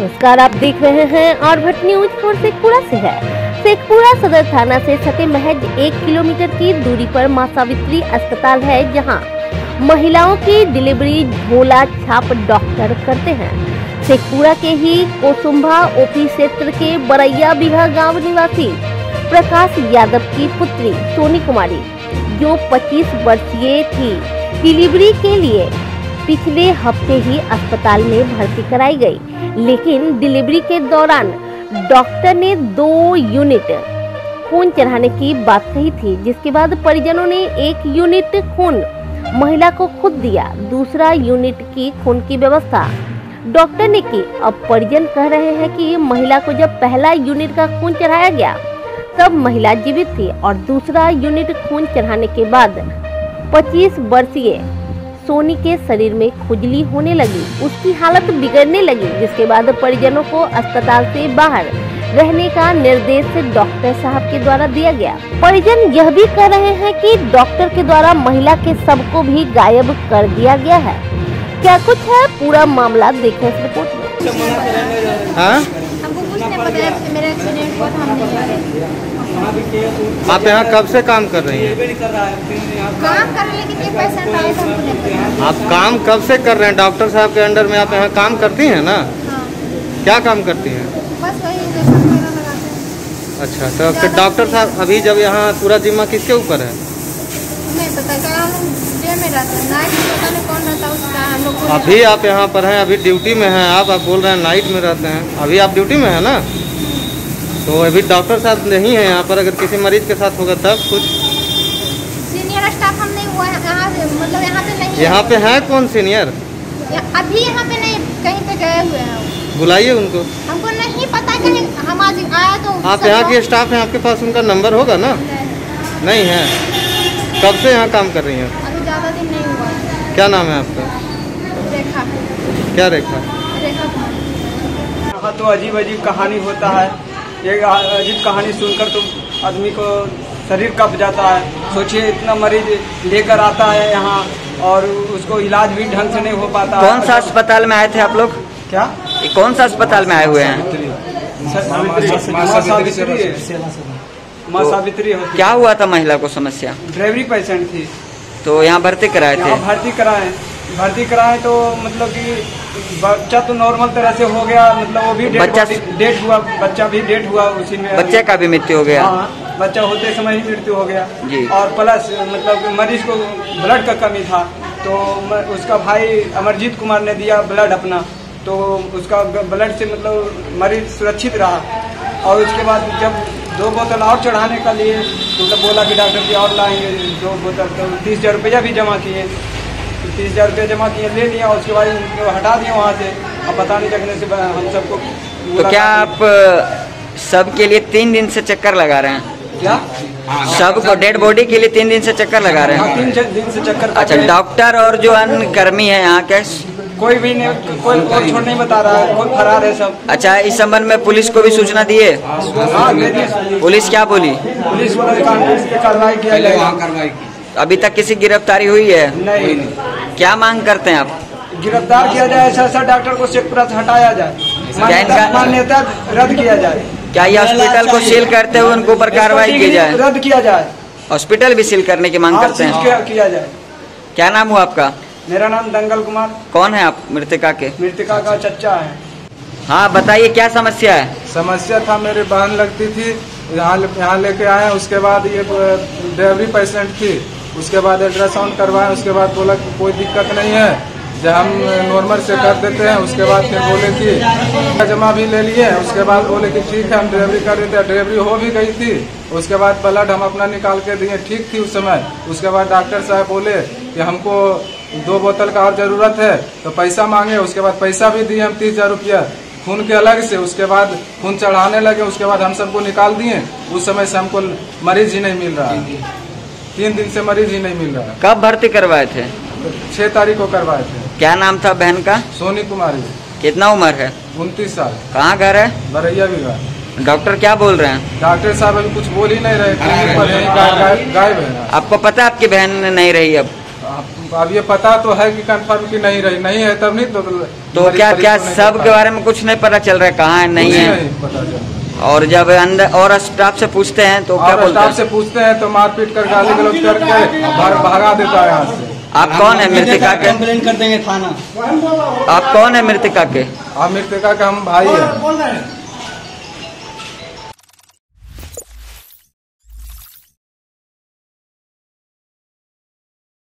नमस्कार, आप देख रहे हैं और भट्ट न्यूज फॉर शेखपुरा से है। शेखपुरा सदर थाना से सटे महज 1 किलोमीटर की दूरी पर मां सावित्री अस्पताल है, जहां महिलाओं की डिलीवरी झोला छाप डॉक्टर करते हैं। शेखपुरा के ही कोसुम्भा ओपी क्षेत्र के बरैया बिघा गांव निवासी प्रकाश यादव की पुत्री सोनी कुमारी, जो 25 वर्षीय थी, डिलीवरी के लिए पिछले हफ्ते ही अस्पताल में भर्ती कराई गई, लेकिन डिलीवरी के दौरान डॉक्टर ने 2 यूनिट खून चढ़ाने की बात कही थी, जिसके बाद परिजनों ने 1 यूनिट खून महिला को खुद दिया, दूसरा यूनिट की खून की व्यवस्था डॉक्टर ने की। अब परिजन कह रहे हैं कि महिला को जब पहला यूनिट का खून चढ़ाया गया तब महिला जीवित थी और दूसरा यूनिट खून चढ़ाने के बाद 25 वर्षीय सोनी के शरीर में खुजली होने लगी, उसकी हालत बिगड़ने लगी, जिसके बाद परिजनों को अस्पताल से बाहर रहने का निर्देश डॉक्टर साहब के द्वारा दिया गया। परिजन यह भी कह रहे हैं कि डॉक्टर के द्वारा महिला के शव को भी गायब कर दिया गया है। क्या कुछ है पूरा मामला, देखें इस रिपोर्ट में। हमको कुछ नहीं पता है, मेरा एक्सीडेंट हुआ था, हमने आप यहाँ कब से काम कर रही हैं? काम कर रहे, लेकिन ये पेशेंट आए थे, हमको नहीं पता। आप काम कब से कर रहे हैं? डॉक्टर साहब के अंडर में आप यहाँ काम करती हैं ना? हाँ। क्या काम करती हैं? बस वही इंजेक्शन वगैरह लगाते हैं। अच्छा, तो फिर डॉक्टर साहब अभी जब यहाँ पूरा जिम्मा किसके ऊपर है? नहीं पता, क्या हम डे में रहते हैं, नाइट में पता नहीं कौन रहता है उसका, हम लोग को अभी आप यहाँ पर हैं, अभी ड्यूटी में हैं आप बोल रहे हैं नाइट में रहते हैं, अभी आप ड्यूटी में हैं ना? तो अभी डॉक्टर साहब नहीं है यहाँ पर, अगर किसी मरीज के साथ होगा तब कुछ सीनियर स्टाफ हम नहीं हुआ है यहाँ से, मतलब यहाँ पे नहीं। यहाँ पे है कौन सीनियर? अभी यहाँ पे नहीं, कहीं पे गए हुए हैं। बुलाइए उनको। हमको नहीं पता, कहीं हम आज आए तो आप यहाँ के स्टाफ हैं, आपके पास उनका नंबर होगा ना? नहीं है। कब से यहाँ काम कर रही हैं? अभी ज़्यादा दिन नहीं हुआ है। क्या नाम है आपका? रेखा। क्या रेखा? यहाँ तो अजीब अजीब कहानी होता है। ये अजीब कहानी सुनकर तो आदमी को शरीर कँप जाता है। सोचिए, इतना मरीज लेकर आता है यहाँ और उसको इलाज भी ढंग से नहीं हो पाता। कौन सा अस्पताल में आए थे आप लोग? क्या? ये कौन सा अस्पताल में आए हुए हैं? माँ सावित्री। क्या हुआ था महिला को समस्या? डिलीवरी पेशेंट थी, तो यहाँ भर्ती कराए थे? भर्ती कराए तो मतलब कि बच्चा तो नॉर्मल तरह से हो गया, मतलब वो भी डेट हुआ, बच्चा भी डेट हुआ उसी में। बच्चे का भी मृत्यु हो गया? हाँ, बच्चा होते समय ही मृत्यु हो गया जी। और प्लस मतलब मरीज को ब्लड का कमी था, तो उसका भाई अमरजीत कुमार ने दिया ब्लड अपना, तो उसका ब्लड से मतलब मरीज सुरक्षित रहा। और उसके बाद जब 2 बोतल और चढ़ाने का लिए मतलब बोला कि डॉक्टर जी और लाएंगे 2 बोतल, तो 30,000 रुपया भी जमा किए। 30,000 रुपया जमा किए, ले लिया, उसके बाद उनको हटा दिया वहाँ से। अब पता नहीं लगने से हम सबको। तो क्या आप सब के लिए 3 दिन से चक्कर लगा रहे हैं? क्या? सब को डेड बॉडी के लिए 3 दिन से चक्कर लगा रहे हैं? 3 दिन से चक्कर। अच्छा, डॉक्टर और जो अन्य कर्मी है यहाँ के कोई भी नहीं, कोई और छोड़ नहीं बता रहा है, कोई फरार है सब। अच्छा, इस संबंध में पुलिस को भी सूचना दिए? हाँ, पुलिस क्या बोली? पुलिस कार्रवाई किया जाएगा। अभी तक किसी गिरफ्तारी हुई है? नहीं। क्या मांग करते हैं आप? गिरफ्तार किया जाए, ऐसा डॉक्टर को शेखपुरा से हटाया जाए, मान्यता रद्द किया जाए। क्या ये हॉस्पिटल को सील करते हुए उनके ऊपर कार्रवाई की जाए? रद्द किया जाए। हॉस्पिटल भी सील करने की मांग करते हैं? किया जाए। क्या नाम हुआ आपका? मेरा नाम दंगल कुमार। कौन है आप मृतका के? मृतका का चच्चा है। हाँ, बताइए क्या समस्या है? समस्या था, मेरी बहन लगती थी, यहाँ लेके आए। उसके बाद ये डिलीवरी पेशेंट थी, उसके बाद अल्ट्रासाउंड करवाए, उसके बाद बोला कि कोई दिक्कत नहीं है, जब हम नॉर्मल से कर देते हैं। उसके बाद फिर बोले कि जमा भी ले लिए, उसके बाद बोले कि ठीक है हम डिलीवरी कर देते हैं। डिलीवरी हो भी गई थी, उसके बाद ब्लड हम अपना निकाल के दिए, ठीक थी उस समय। उसके बाद डॉक्टर साहब बोले कि हमको 2 बोतल का और जरूरत है, तो पैसा मांगे। उसके बाद पैसा भी दिए हम 30,000 रुपया खून के अलग से। उसके बाद खून चढ़ाने लगे, उसके बाद हम सबको निकाल दिए। उस समय से हमको मरीज ही नहीं मिल रहा, 3 दिन से मरीज ही नहीं मिल रहा। कब भर्ती करवाए थे? 6 तारीख को करवाए थे। क्या नाम था बहन का? सोनी कुमारी। कितना उम्र है? 29 साल। कहाँ घर है? बरैया बिघा। डॉक्टर क्या बोल रहे हैं? डॉक्टर साहब अभी कुछ बोल ही नहीं रहे, गायब है। आपको पता है आपकी बहन नहीं रही? अब अब ये पता तो है कि कंफर्म की नहीं रही, नहीं है तब नहीं तो क्या सब के बारे में कुछ नहीं पता चल रहा है, कहाँ है नहीं है? नहीं पता चल। और जब अंदर और स्टाफ से पूछते हैं तो क्या बोलते हैं? स्टाफ से पूछते हैं तो मारपीट कर गाली गलौज करके भगा देता है यहाँ से। आप कौन है मृतिका के? कंप्लेन कर देंगे थाना। आप कौन है मृतिका के? मृतिका का हम भाई है।